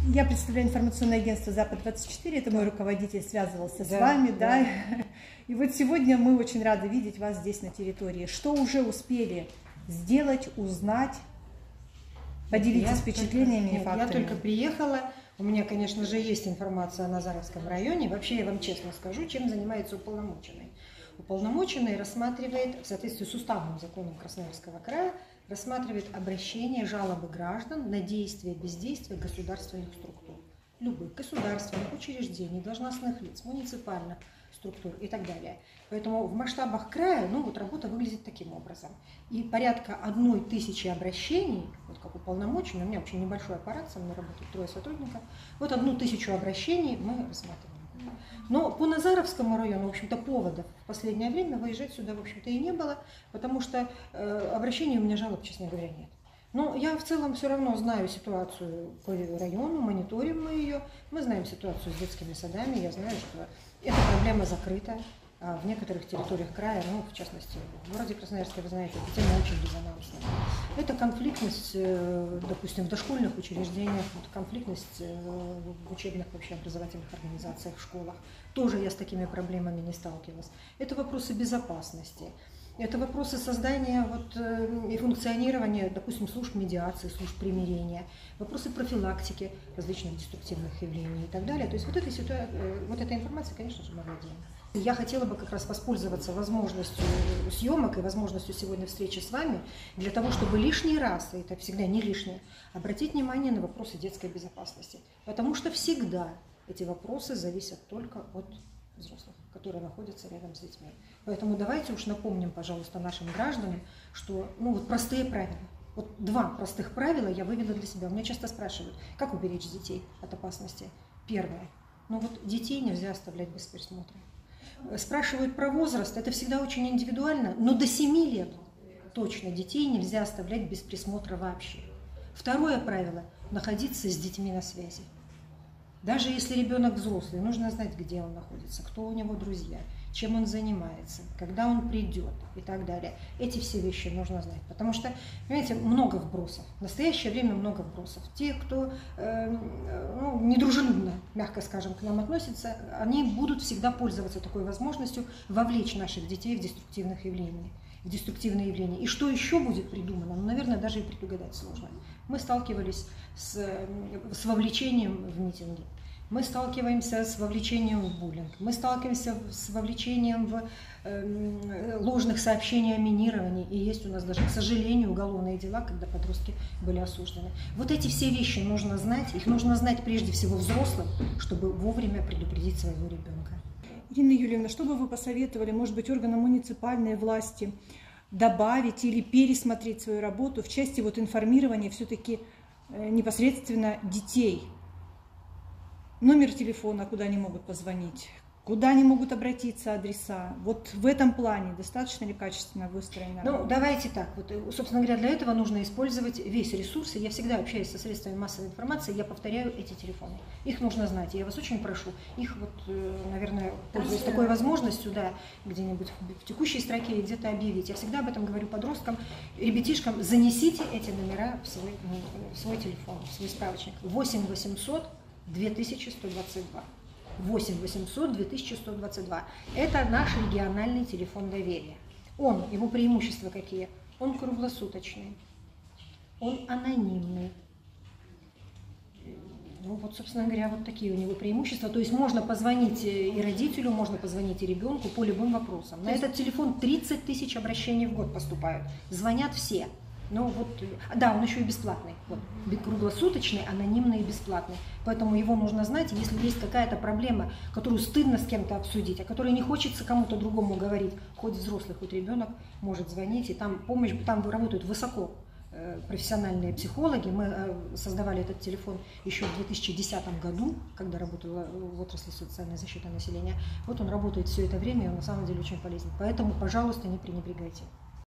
Я представляю информационное агентство «Запад-24», это мой руководитель связывался с Да, вами, да. да. И вот сегодня мы очень рады видеть вас здесь на территории. Что уже успели сделать, узнать? Поделитесь впечатлениями и фактами. Я только приехала, у меня, конечно же, есть информация о Назаровском районе. Вообще, я вам честно скажу, чем занимается уполномоченный. Уполномоченный рассматривает, в соответствии с уставным законом Красноярского края, рассматривает обращения, жалобы граждан на действия, бездействия государственных структур. Любых государственных учреждений, должностных лиц, муниципальных структур и так далее. Поэтому в масштабах края, работа выглядит таким образом. И порядка 1000 обращений, вот как уполномоченный, у меня вообще небольшой аппарат, со мной работает 3 сотрудников, вот 1000 обращений мы рассматриваем. Но по Назаровскому району, в общем-то, поводов в последнее время выезжать сюда, в общем-то, и не было, потому что обращений у меня жалоб, честно говоря, нет. Но я в целом все равно знаю ситуацию по району, мониторим мы ее, мы знаем ситуацию с детскими садами, я знаю, что эта проблема закрыта. В некоторых территориях края, в частности, в городе Красноярске, вы знаете, эта тема очень резонансная. Это конфликтность, допустим, в дошкольных учреждениях, конфликтность в учебных вообще образовательных организациях, в школах. Тоже я с такими проблемами не сталкивалась. Это вопросы безопасности. Это вопросы создания и функционирования, допустим, служб медиации, служб примирения, вопросы профилактики различных деструктивных явлений и так далее. То есть вот этой информацией, конечно же, мы владеем. Я хотела бы как раз воспользоваться возможностью съемок и возможностью сегодня встречи с вами для того, чтобы лишний раз, и это всегда не лишнее, обратить внимание на вопросы детской безопасности. Потому что всегда эти вопросы зависят только от взрослых, которые находятся рядом с детьми. Поэтому давайте уж напомним, пожалуйста, нашим гражданам, что простые правила. Вот 2 простых правила я вывела для себя. Меня часто спрашивают, как уберечь детей от опасности. Первое. Детей нельзя оставлять без присмотра. Спрашивают про возраст, это всегда очень индивидуально, но до 7 лет точно детей нельзя оставлять без присмотра вообще. Второе правило – находиться с детьми на связи. Даже если ребенок взрослый, нужно знать, где он находится, кто у него друзья, чем он занимается, когда он придет и так далее. Эти все вещи нужно знать, потому что, понимаете, много вбросов. В настоящее время много вбросов. Те, кто недружелюбно, мягко скажем, к нам относится, они будут всегда пользоваться такой возможностью вовлечь наших детей в деструктивные явления. И что еще будет придумано, наверное, даже и предугадать сложно. Мы сталкивались с вовлечением в митинги, мы сталкиваемся с вовлечением в буллинг, мы сталкиваемся с вовлечением в ложных сообщений о минировании. И есть у нас даже, к сожалению, уголовные дела, когда подростки были осуждены. Вот эти все вещи нужно знать, их нужно знать прежде всего взрослым, чтобы вовремя предупредить своего ребенка. Ирина Юрьевна, что бы вы посоветовали, может быть, органам муниципальной власти добавить или пересмотреть свою работу в части информирования все-таки непосредственно детей? Номер телефона, куда они могут позвонить, куда они могут обратиться, адреса. Вот в этом плане достаточно ли качественно выстроена? Давайте так. Собственно говоря, для этого нужно использовать весь ресурс. И я всегда общаюсь со средствами массовой информации, я повторяю эти телефоны. Их нужно знать. И я вас очень прошу, их наверное, пользуясь такой возможностью, где-нибудь в текущей строке где-то объявить. Я всегда об этом говорю подросткам, ребятишкам, занесите эти номера в свой телефон, в свой справочник. 8 800 2122. 8 800 2122. Это наш региональный телефон доверия. Его преимущества какие? Он круглосуточный, он анонимный. Собственно говоря, такие у него преимущества. То есть можно позвонить и родителю, можно позвонить и ребенку по любым вопросам. На этот телефон 30 000 обращений в год поступают. Звонят все. Он еще и бесплатный. Круглосуточный, анонимный и бесплатный. Поэтому его нужно знать. Если есть какая-то проблема, которую стыдно с кем-то обсудить, о которой не хочется кому-то другому говорить, хоть взрослый, хоть ребенок может звонить, и там помощь, там работают высоко профессиональные психологи. Мы создавали этот телефон еще в 2010 году, когда работала в отрасли социальной защиты населения. Он работает все это время, и он на самом деле очень полезен. Поэтому, пожалуйста, не пренебрегайте.